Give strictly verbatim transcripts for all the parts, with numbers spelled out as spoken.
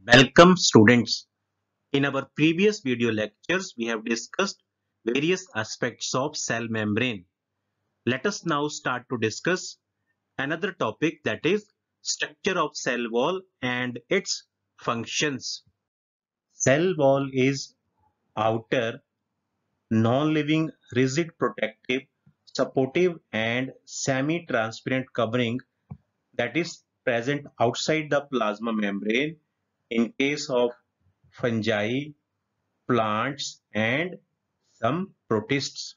Welcome students. In our previous video lectures, we have discussed various aspects of cell membrane. Let us now start to discuss another topic, that is structure of cell wall and its functions. Cell wall is outer, non-living, rigid, protective, supportive and semi-transparent covering that is present outside the plasma membrane in case of fungi, plants and some protists.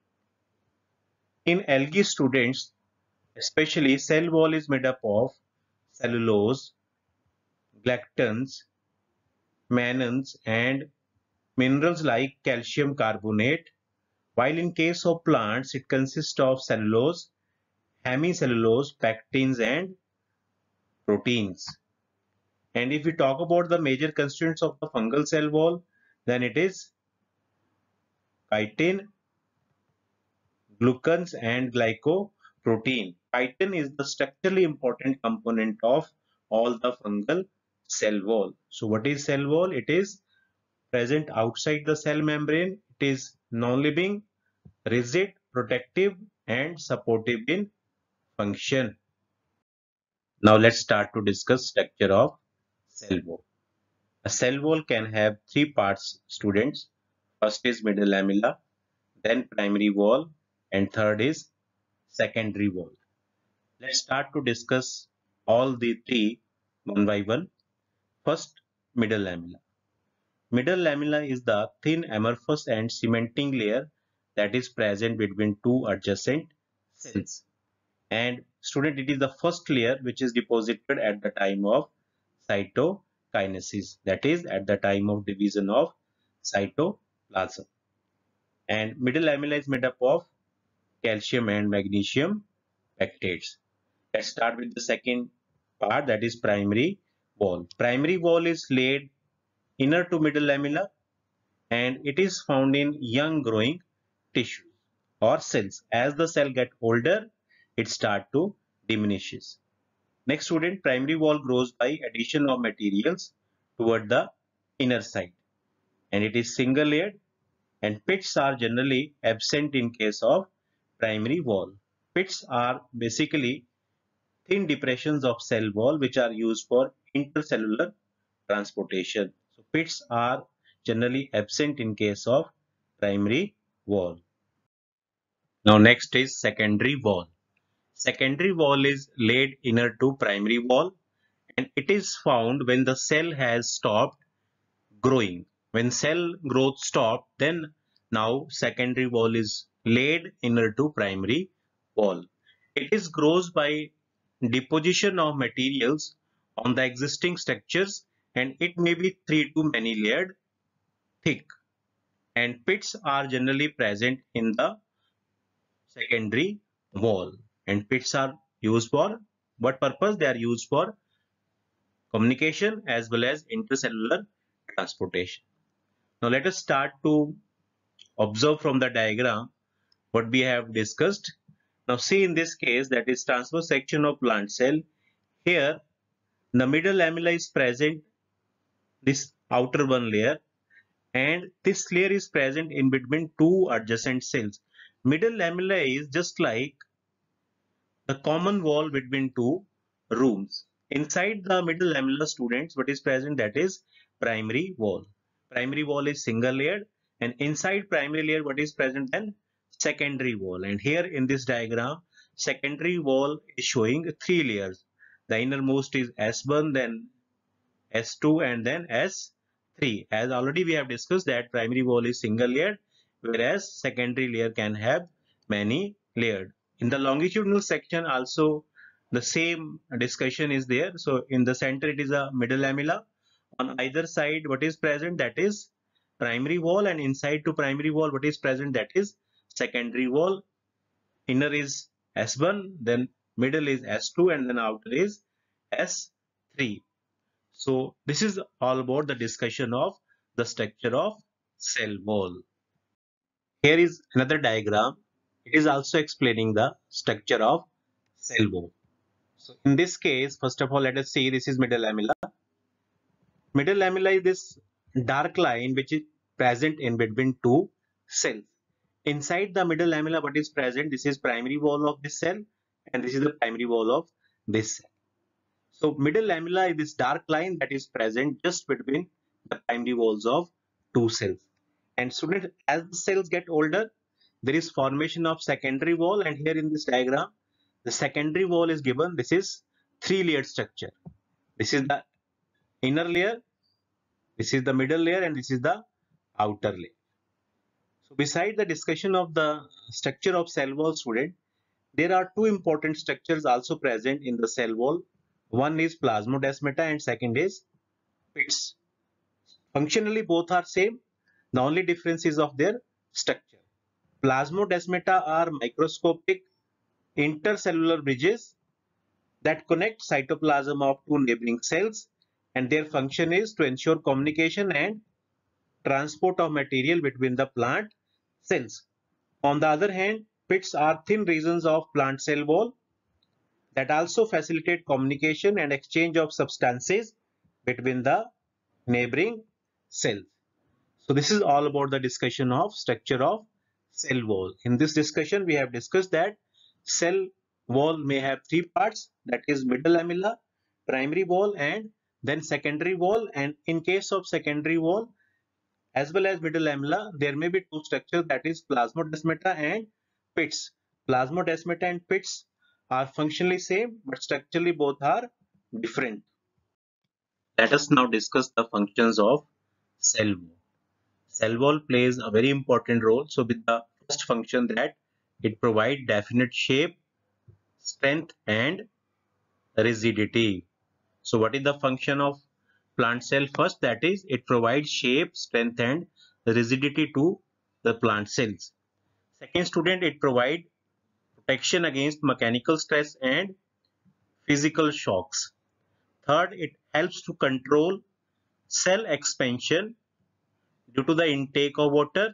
In algae students, especially, cell wall is made up of cellulose, galactans, mannans and minerals like calcium carbonate, while in case of plants it consists of cellulose, hemicellulose, pectins and proteins. And if we talk about the major constituents of the fungal cell wall, then it is chitin, glucans and glycoprotein. Chitin is the structurally important component of all the fungal cell wall. So what is cell wall? It is present outside the cell membrane. It is non-living, rigid, protective and supportive in function. Now let's start to discuss structure of cell wall. A cell wall can have three parts, students. First is middle lamella, then primary wall and third is secondary wall. Let's start to discuss all the three one by one. First, middle lamella. Middle lamella is the thin amorphous and cementing layer that is present between two adjacent cells. And student, it is the first layer which is deposited at the time of cytokinesis, that is at the time of division of cytoplasm. And middle lamella is made up of calcium and magnesium pectates. Let's start with the second part, that is primary wall. Primary wall is laid inner to middle lamella and it is found in young growing tissue or cells. As the cell get older, it start to diminishes. Next student, primary wall grows by addition of materials toward the inner side and it is single layered, and pits are generally absent in case of primary wall. Pits are basically thin depressions of cell wall which are used for intercellular transportation. So pits are generally absent in case of primary wall. Now next is secondary wall. Secondary wall is laid inner to primary wall and it is found when the cell has stopped growing. When cell growth stopped, then now secondary wall is laid inner to primary wall. It is grows by deposition of materials on the existing structures and it may be three to many layered thick, and pits are generally present in the secondary wall, and pits are used for what purpose? They are used for communication as well as intercellular transportation. Now let us start to observe from the diagram what we have discussed. Now see, in this case, that is transverse section of plant cell. Here the middle lamella is present, this outer one layer, and this layer is present in between two adjacent cells. Middle lamella is just like the common wall between two rooms. Inside the middle lamella, students, what is present? That is primary wall. Primary wall is single layered, and inside primary layer what is present? Then secondary wall. And here in this diagram, secondary wall is showing three layers. The innermost is S one, then S two and then S three. As already we have discussed that primary wall is single layered, whereas secondary layer can have many layered. In the longitudinal section also the same discussion is there. So in the center it is a middle lamella. On either side what is present? That is primary wall, and inside to primary wall what is present? That is secondary wall. Inner is S one, then middle is S two and then outer is S three. So this is all about the discussion of the structure of cell wall. Here is another diagram. It is also explaining the structure of cell wall. So in this case, first of all, let us see, this is middle lamella. Middle lamella is this dark line which is present in between two cells. Inside the middle lamella, what is present? This is primary wall of this cell, and this is the primary wall of this cell. So middle lamella is this dark line that is present just between the primary walls of two cells. And students, as the cells get older, there is formation of secondary wall, and here in this diagram, the secondary wall is given. This is three-layered structure. This is the inner layer, this is the middle layer, and this is the outer layer. So beside the discussion of the structure of cell wall, student, there are two important structures also present in the cell wall. One is plasmodesmata and second is pits. Functionally both are same. The only difference is of their structure. Plasmodesmata are microscopic intercellular bridges that connect cytoplasm of two neighboring cells, and their function is to ensure communication and transport of material between the plant cells. On the other hand, pits are thin regions of plant cell wall that also facilitate communication and exchange of substances between the neighboring cells. So this is all about the discussion of structure of cell wall. In this discussion, we have discussed that cell wall may have three parts, that is middle lamella, primary wall, and then secondary wall. And in case of secondary wall as well as middle lamella, there may be two structures, that is plasmodesmata and pits. Plasmodesmata and pits are functionally same, but structurally both are different. Let us now discuss the functions of cell wall. Cell wall plays a very important role. So with the first function, that it provides definite shape, strength and rigidity. So what is the function of plant cell? First, that is it provides shape, strength and rigidity to the plant cells. Second, student, it provides protection against mechanical stress and physical shocks. Third, it helps to control cell expansion due to the intake of water,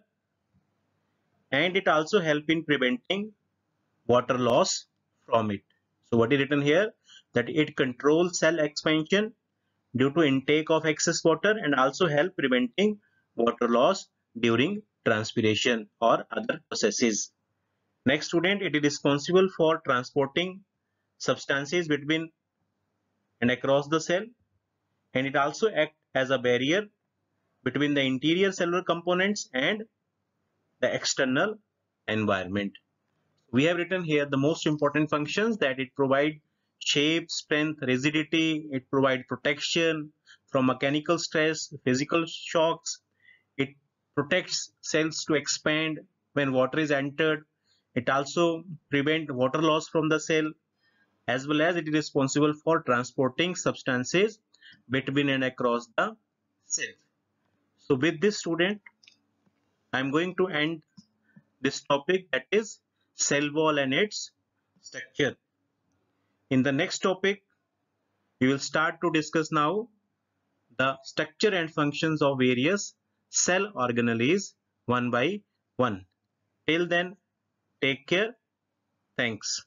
and it also helps in preventing water loss from it. So what is written here, that it controls cell expansion due to intake of excess water and also help preventing water loss during transpiration or other processes. Next, student, it is responsible for transporting substances between and across the cell, and it also acts as a barrier between the interior cellular components and the external environment. We have written here the most important functions, that it provides shape, strength, rigidity, it provides protection from mechanical stress, physical shocks, it protects cells to expand when water is entered, it also prevents water loss from the cell, as well as it is responsible for transporting substances between and across the cell. So with this, student, I am going to end this topic, that is cell wall and its structure. In the next topic, we will start to discuss now the structure and functions of various cell organelles one by one. Till then, take care. Thanks.